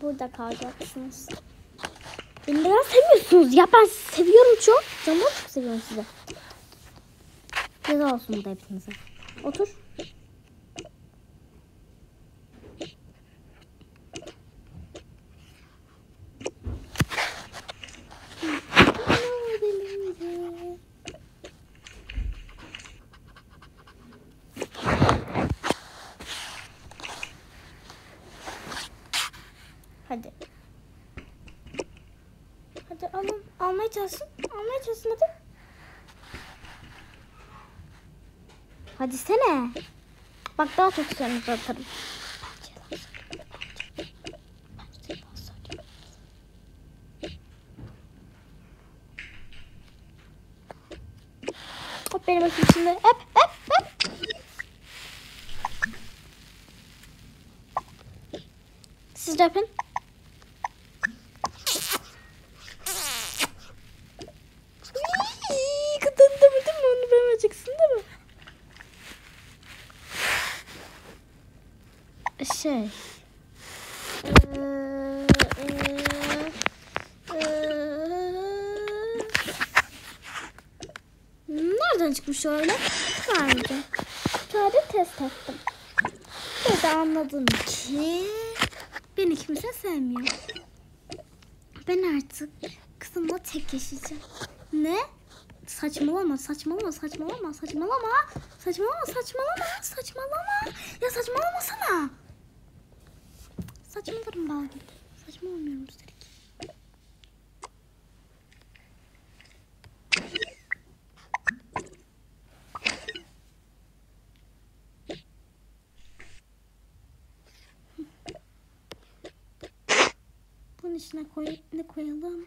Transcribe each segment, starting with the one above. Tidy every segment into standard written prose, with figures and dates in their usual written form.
burada kalacaksınız. Beni neden sevmiyorsunuz? Ya ben sizi seviyorum çok. Canım çok seviyorum sizi. Ceza olsun burada hepinize. Otur. Hadi. Hadi alın. Almaya çalışsın. Almaya çalışsın hadi. Hadi sene. Bak daha çok seni atarım. Hop benim bakayım şimdi. Hop hop hop. Siz de yapın. Kazandım mı? Onu vermeyeceksin değil mi? Nereden çıkmış öyle? Sadece. Sadece test ettim. Ve de anladım ki beni kimse sevmiyor. Ben artık kızımla tek yaşayacağım. Ne? Saçmalama, saçmalama, saçmalama, saçmalama, saçmalama, saçmalama, saçmalama. Ya saçmalamasana. Saçmalarım bal gibi. Saçmalamıyorum üstelik. Bunun içine ne koyalım?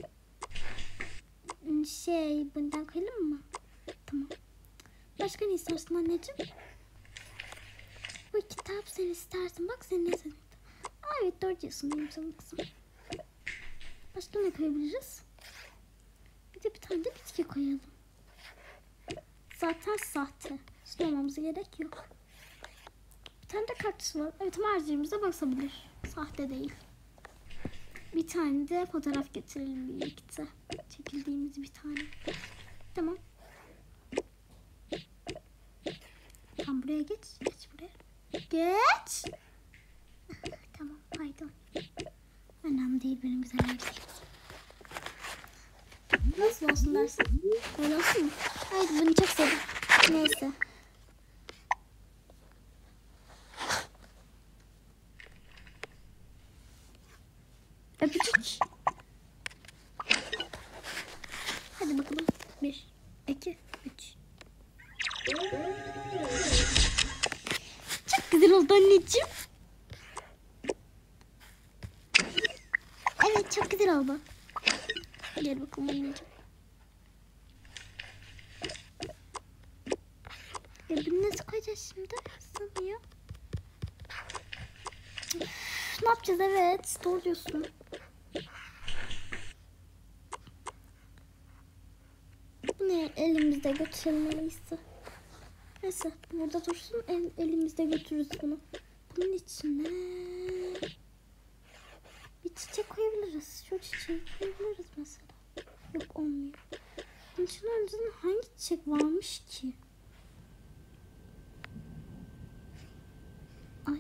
Bundan koyalım mı? Tamam. Başka ne istersin anneciğim? Bu kitap sen istersin. Bak sen ne senin. Evet doğru diyorsun benim canım kızım. Başka ne koyabiliriz? Bir de bir tane de bitki koyalım. Zaten sahte. Söylememize gerek yok. Bir tane de kaktüs var. Evet harcımıza basabilir. Sahte değil. Bir tane de fotoğraf getirelim birlikte. Çekildiğimiz bir tane. Tamam. Tam buraya geç. Geç buraya. Geç. Tamam pardon. Önemli değil benim güzel erkeğim. Nasıl olsun dersin? Öyle olsun mu? Evet bunu çok sevdim. Neyse. Öpücük. Hadi bakalım. 1, 2, 3. Çok güzel oldu anneciğim. Evet çok güzel oldu. Gel bakalım anneciğim. Ya bunu nasıl koyacağız şimdi? Sığmıyor. Ne yapacağız? Evet doğru diyorsun. Bunu elimizde götürmeliyiz. Neyse burada dursun elimizde götürürüz bunu. Bunun içine bir çiçek koyabiliriz. Şu çiçeği koyabiliriz mesela. Yok olmuyor. Bunun içine önceden hangi çiçek varmış ki? Ay.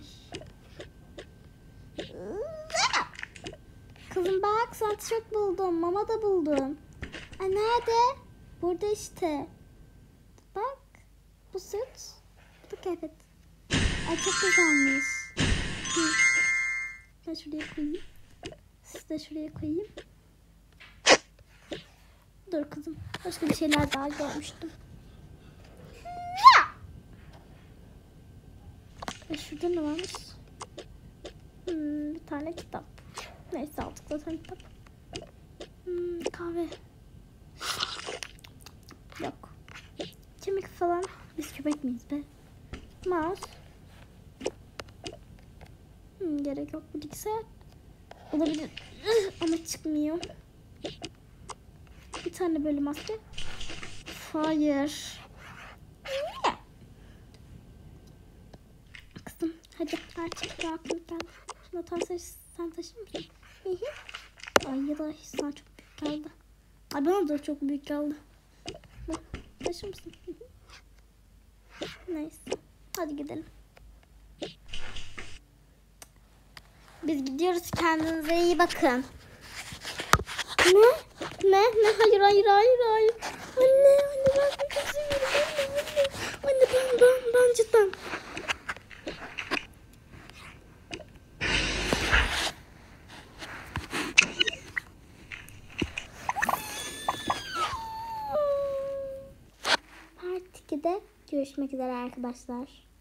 Kızım bak sana tişört buldum. Mama da buldum. Ay nerede? Burada işte. Bak. Bu süt. Bu da kıyafet. Ay çok güzelmiş. Ben şuraya koyayım. Siz de şuraya koyayım. Dur kızım. Başka bir şeyler daha görmüştüm. Ve şurada ne varmış? Bir tane kitap. Neyse aldık zaten kitap. Kahve. Yok. Kemik falan. Biz köpek miyiz be? Mouse. Gerek yok. Bilgisayar. Olabilir. Ama çıkmıyor. Bir tane böyle maske. Fire. Kızım hadi artık rahatlık ben. Şuna tam Sen taşır mısın? Ay ya da sana çok büyük geldi. Ay bana da çok büyük geldi. Bak, taşır mısın? Neyse. Hadi gidelim. Biz gidiyoruz. Kendinize iyi bakın. Ne? Hayır. Anne ben çok seviyorum. Anne ben cidden. Part 2'de görüşmek üzere arkadaşlar.